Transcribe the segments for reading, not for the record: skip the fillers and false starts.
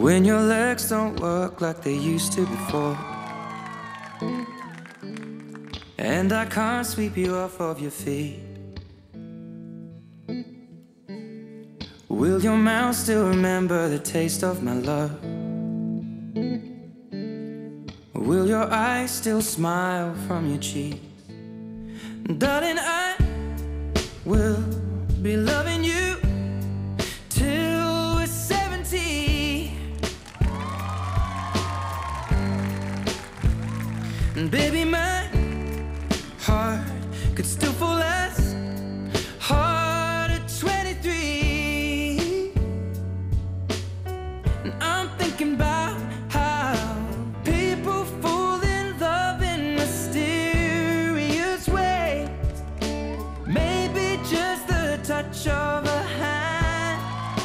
when your legs don't work like they used to before, and I can't sweep you off of your feet. Will your mouth still remember the taste of my love? Will your eyes still smile from your cheeks? Darling, I will be loving you till we're 70. And baby, my heart could still fall as hard at 23. And I'm thinking about how people fall in love in mysterious ways. Maybe just the touch of a hand.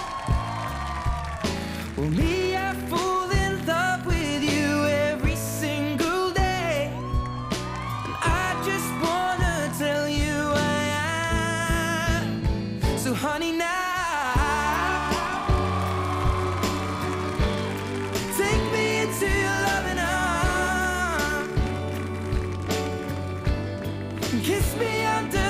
Well, me, I fall in love with you every single day, and I just wanna tell you I am. So honey, now take me into your loving arms, kiss me under